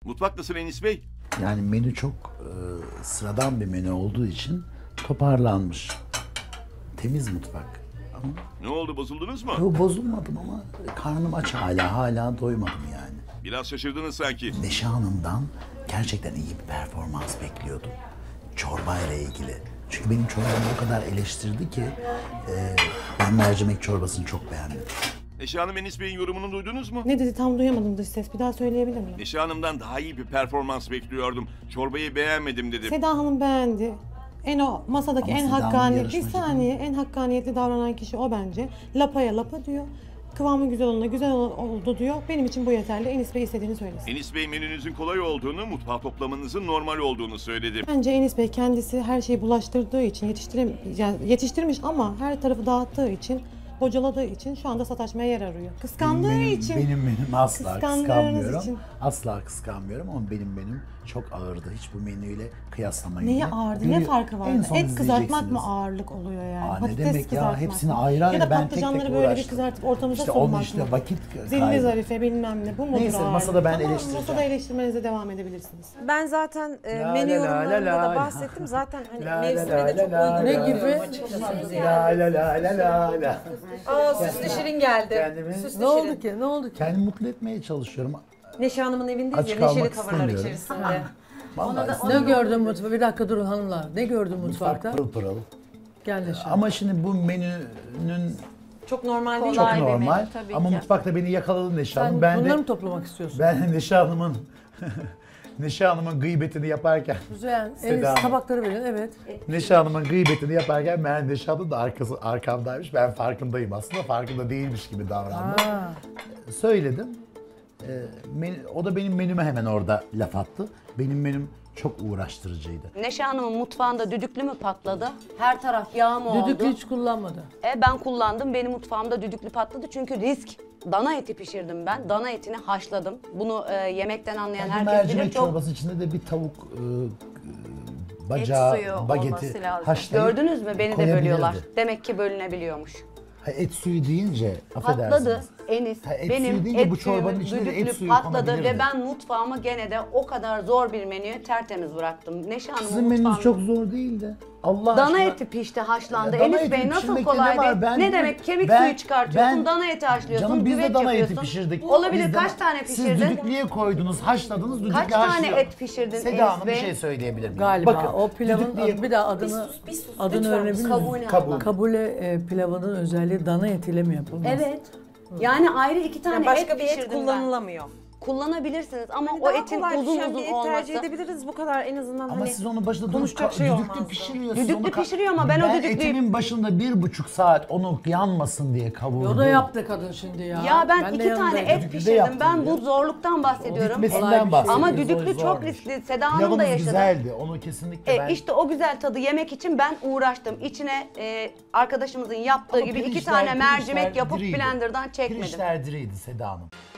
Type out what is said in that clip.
Mutfak nasıl Enis Bey? Yani menü çok sıradan bir menü olduğu için toparlanmış. Temiz mutfak. Ama Ne oldu, bozuldunuz mu? yo, bozulmadım ama karnım aç hala doymadım yani. Biraz şaşırdınız sanki. Neşe Hanım'dan gerçekten iyi bir performans bekliyordum. Çorba ile ilgili. Çünkü benim çorbamı o kadar eleştirdi ki ben mercimek çorbasını çok beğendim. Neşe Hanım, Enis Bey'in yorumunu duydunuz mu? Ne dedi tam duyamadım dış ses. Bir daha söyleyebilir miyim? Neşe Hanım'dan daha iyi bir performans bekliyordum. Çorbayı beğenmedim dedi. Seda Hanım beğendi. O masadaki Ama en Seda Hanım hakkaniyetli, bir yarışmacı saniye, en hakkaniyetli davranan kişi o bence. Lapaya lapa diyor. Kıvamı güzel olduğunda güzel oldu diyor. Benim için bu yeterli. Enis Bey istediğini söylesin. Enis Bey menünüzün kolay olduğunu, mutfağa toplamanızın normal olduğunu söyledi. Bence Enis Bey kendisi her şeyi bulaştırdığı için yetiştirmiş ama her tarafı dağıttığı için, bocaladığı için şu anda sataşmaya yer arıyor. Kıskandığı için. Benim menüm asla kıskandığınız kıskanmıyorum. için. Asla kıskanmıyorum ama benim menüm çok ağırdı. Hiç bu menüyle kıyaslamayın. Neyi diye. ağırdı? Ne farkı var? En son Et kızartmak izleyeceksiniz. mı ağırlık oluyor yani? Aa, ne Patates demek ya? kızartmak Hepsini mı? ayrı Ya ayrı da ben tek patlıcanları tek böyle bir uğraştım. kızartıp ortamıza İşte sunmak onun işte mı? vakit Zilli kaybı. zarife bilmem ne. Bu mudur Neyse, ağırlık? masada ben Tamam, eleştireceğim. masada eleştirmenize devam edebilirsiniz. Ben zaten La menü la la yorumlarında la da la. bahsettim. Zaten hani La la mevsimine la de çok la uygun la. bir Ne yorum gibi? açıkçası. La la la la la la. Aa süslü şirin geldi. Kendimi- Süslü Ne oldu şirin. ki? Ne oldu ki? Kendimi mutlu etmeye çalışıyorum. Neşe Hanım'ın evindeyiz Aç ya, kalmak neşeli tavırlar istemiyorum. içerisinde. Vallahi Ne gördün mutfakta? Bir dakika durun hanımlar. Ne gördün mutfak mutfakta? pırıl pırıl. Gel Neşe. Ama şimdi bu menünün Çok normal değil. çok mi? normal. Ama mutfakta beni yakaladı Neşe Hanım. Sen Ben bunları de mı toplamak istiyorsun? ben Neşe Hanım'ın Neşe Hanım'ın gıybetini yaparken Güzel. Seda En Hanım. tabakları verin, evet. Neşe Hanım'ın gıybetini yaparken ben Neşe Hanım da arkamdaymış. Ben farkındayım aslında. Farkında değilmiş gibi davrandım. Ha. Söyledim. O da benim menüme hemen orada laf attı. Benim menüm çok uğraştırıcıydı. Neşe Hanım'ın mutfağında düdüklü mü patladı? Her taraf yağ mı oldu? Düdüklü hiç kullanmadı. Ben kullandım. Benim mutfağımda düdüklü patladı. Çünkü risk. Dana eti pişirdim ben. Dana etini haşladım. Bunu yemekten anlayan Bu herkes bilir. mercimek Çok çorbası içinde de bir tavuk bacağı, suyu bageti olması lazım. haşlayıp gördünüz mü? Beni de koyabilirdi. bölüyorlar. Demek ki bölünebiliyormuş. Ha, et suyu deyince Patladı affedersiniz. Enis. Ha, et suyu Benim deyince bu et çorbanın suyum içine de et düdüklü suyu patladı konabilirdi. ve ben mutfağımı gene de o kadar zor bir menüyü tertemiz bıraktım. Neşe Hanım'ın Sizin menünüz mutfağında çok zor değildi. Allah dana aşkına. eti pişti, haşlandı. Ya dana Enis eti Bey nasıl pişirmekte kolay ne var? değil? Ben Ne de- demek? Kemik ben- suyu çıkartıyorsun, ben- dana eti haşlıyorsun, Canım biz de güveç dana eti yapıyorsun. pişirdik. Olabilir, Biz de- kaç tane Siz pişirdin? düdüklüye koydunuz, haşladınız, düdüklü Kaç tane haşlıyor. et pişirdin Seda Enis Hanım bir Bey? şey söyleyebilir miyim? Galiba Bakın, o pilavın düdüklüye- bir daha adını öğrenebilir miyim? Kabune. Kabul. Kabule pilavının özelliği dana etiyle mi yapılmaz? Evet. Yani ayrı iki tane Yani başka et bir et pişirdim ben. kullanılamıyor. Kullanabilirsiniz ama o Daha etin kolay uzun pişen bir uzun et olması. tercih edebiliriz bu kadar en azından Ama hani. siz onun başında durup konuşacak şey düdüklü olmazdı. pişiriyorsunuz. Düdüklü onu pişiriyor ama ben o düdüklüyü- etimin başında 1,5 saat onu yanmasın diye kavurdum. O da yaptı kadın şimdi ya. Ya ben de iki tane yanındayım. et Düdüklü de pişirdim. yaptım Ben ya. bu zorluktan bahsediyorum. Kolay bir Bitmesinden şey. bahsediyorum. Ama Zor- düdüklü çok zormuş. riskli. Seda Hanım da Pilavınız yaşadı. güzeldi. Onu kesinlikle ben... İşte o güzel tadı yemek için ben uğraştım. İçine arkadaşımızın yaptığı Ama gibi iki pirinçler- tane pirinçler mercimek yapıp diriydi. blenderdan çekmedim. Pirinçler diriydi Seda Hanım.